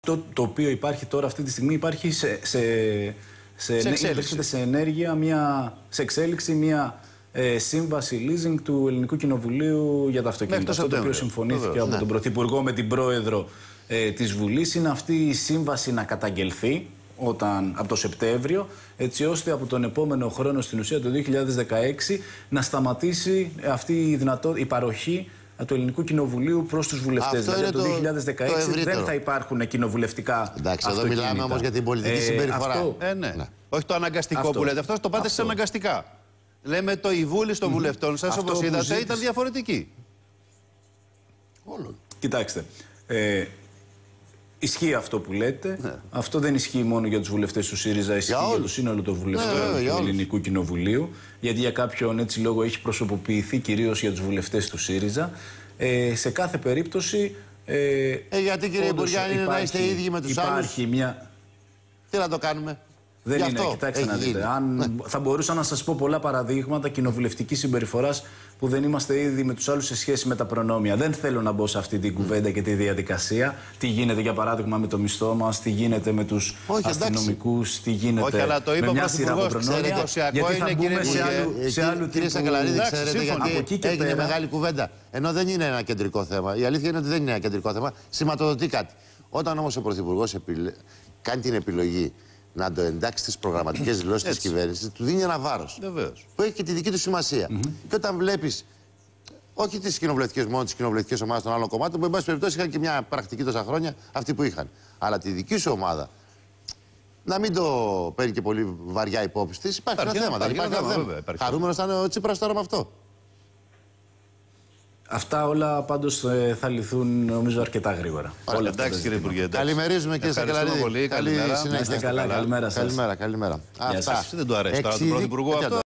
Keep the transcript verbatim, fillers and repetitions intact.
αυτό το οποίο υπάρχει τώρα αυτή τη στιγμή υπάρχει σε, σε, σε, σε, εξέλιξη. σε ενέργεια, μια, σε εξέλιξη μια ε, σύμβαση leasing του Ελληνικού Κοινοβουλίου για τα αυτοκίνητα. Αυτό το οποίο συμφωνήθηκε Βεβαίως, από ναι. τον Πρωθυπουργό με την Πρόεδρο ε, της Βουλής είναι αυτή η σύμβαση να καταγγελθεί όταν, από το Σεπτέμβριο, έτσι ώστε από τον επόμενο χρόνο, στην ουσία το δύο χιλιάδες δεκαέξι, να σταματήσει αυτή η, δυνατό, η παροχή του Ελληνικού Κοινοβουλίου προς τους βουλευτές. Αυτό δηλαδή το, το δύο χιλιάδες δεκαέξι δεν θα υπάρχουν κοινοβουλευτικά. Εντάξει, εδώ μιλάμε όμως για την πολιτική ε, συμπεριφορά. Αυτό, ε, ναι. Ναι. Όχι το αναγκαστικό αυτό. Που λέτε. Αυτό το πάτε σε αναγκαστικά. Λέμε το η βούληση των mm. βουλευτών σας, όπως είδατε, ζήτησε... ήταν διαφορετική. Όλων. Κοιτάξτε. Ε, Ισχύει αυτό που λέτε. Ναι. Αυτό δεν ισχύει μόνο για τους βουλευτές του ΣΥΡΙΖΑ, ισχύει για, για το σύνολο των βουλευτών ναι, του Ελληνικού Κοινοβουλίου. Γιατί για κάποιον έτσι λόγο έχει προσωποποιηθεί κυρίως για τους βουλευτές του ΣΥΡΙΖΑ. Ε, σε κάθε περίπτωση. Ε, ε, γιατί κύριε Υπουργέ, αν είναι να είστε ίδιοι με τους άλλους. Μια... Τι να το κάνουμε. Δεν είναι, κοιτάξτε να δείτε. Αν, ναι. Θα μπορούσα να σας πω πολλά παραδείγματα κοινοβουλευτικής συμπεριφοράς που δεν είμαστε ήδη με τους άλλους σε σχέση με τα προνόμια. Δεν θέλω να μπω σε αυτή την κουβέντα και τη διαδικασία. Τι γίνεται για παράδειγμα με το μισθό μας, τι γίνεται με τους αστυνομικούς, τι γίνεται Όχι, αλλά το με μια σειρά από προνόμια. Γιατί θα μπούμε σε άλλου, σε άλλου κύριε Σακελαρίδη, ξέρετε γιατί έγινε μεγάλη κουβέντα. Ενώ δεν είναι ένα κεντρικό θέμα. Η αλήθεια είναι ότι δεν είναι ένα κεντρικό θέμα. Σηματοδοτεί κάτι. Όταν όμως ο Πρωθυπουργός κάνει την επιλογή να το εντάξει στις προγραμματικές δηλώσεις της κυβέρνησης, του δίνει ένα βάρος. Που έχει και τη δική του σημασία. Mm-hmm. Και όταν βλέπεις, όχι τις κοινοβουλευτικές μόνο, τις κοινοβουλευτικές ομάδες των άλλων κομμάτων, που εν πάση περιπτώσει είχαν και μια πρακτική τόσα χρόνια, αυτοί που είχαν. Αλλά τη δική σου ομάδα, να μην το παίρνει και πολύ βαριά υπόψη της, υπάρχει ένα θέμα. Δεν υπάρχει ένα θέμα. Χαρούμενος θα είναι ο Τσίπρας τώρα με αυτό. Αυτά όλα πάντως θα λυθούν νομίζω αρκετά γρήγορα. Όλα εντάξει κύριε Υπουργέ. Καλημερίζουμε κύριε Σακελαρίδη. Πολύ. Καλή συνέχεια. Καλημέρα σας. Καλημέρα, καλημέρα. Αυτά. Δεν του αρέσει τώρα τον Πρωθυπουργό αυτό.